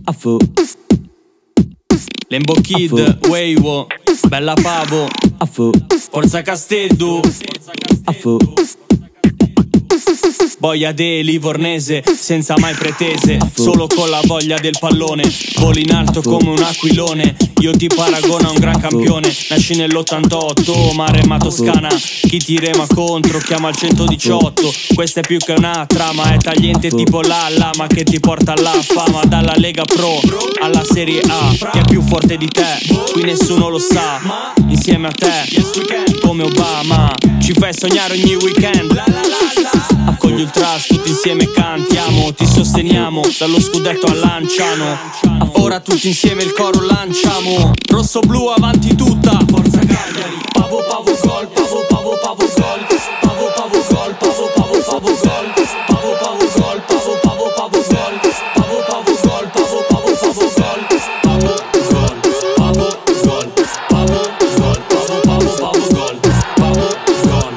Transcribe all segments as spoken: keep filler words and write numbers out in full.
Affo. Lembo Kid, Weiwo, Bella Pavo, Affo. Forza Casteddu, Affo. Boia de Livornese, senza mai pretese, solo con la voglia del pallone. Voli in alto come un aquilone, io ti paragono a un gran campione. Nasci nell'ottantotto, Maremma Toscana, chi ti rema contro chiama il centodiciotto. Questa è più che una trama, è tagliente tipo la lama che ti porta alla fama. Dalla Lega Pro alla Serie A, chi è più forte di te? Qui nessuno lo sa, insieme a te, come Obama, ci fai sognare ogni weekend. Con gli ultras tutti insieme cantiamo, ti sosteniamo, dallo scudetto al Lanciano. Ora tutti insieme il coro lanciamo, rosso blu avanti tutta, forza Cagliari. Pavo pavo gol, pavo pavo pavo gol, pavo pavo gol, pavo pavo pavo gol, pavo pavo gol, pavo pavo pavo gol, pavo pavo gol, pavo pavo pavo gol, pavo gol, pavo gol, pavo gol, pavo pavo pavo gol, pavo gol,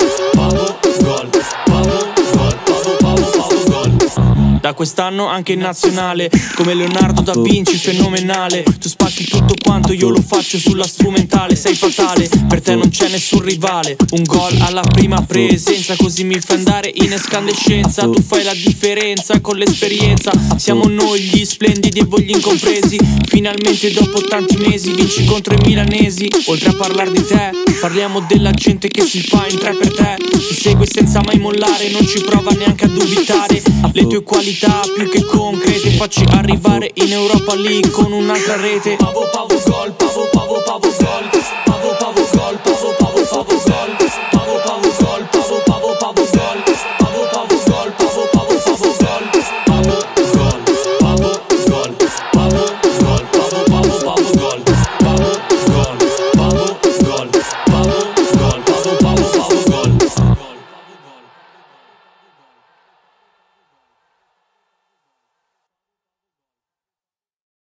pavo gol. Da quest'anno anche in nazionale, come Leonardo da Vinci, fenomenale. Tu spacchi tutto quanto, io lo faccio sulla strumentale. Sei fatale, per te non c'è nessun rivale. Un gol alla prima presenza, così mi fai andare in escandescenza. Tu fai la differenza con l'esperienza, siamo noi gli splendidi e voi gli incompresi. Finalmente dopo tanti mesi vinci contro i milanesi. Oltre a parlare di te, parliamo della gente che si fa in tre per te. Ti segue senza mai mollare, non ci prova neanche a dubitare. Le tue qualità più che concrete, facci arrivare in Europa League con un'altra rete. Pavo pavo gol, pavo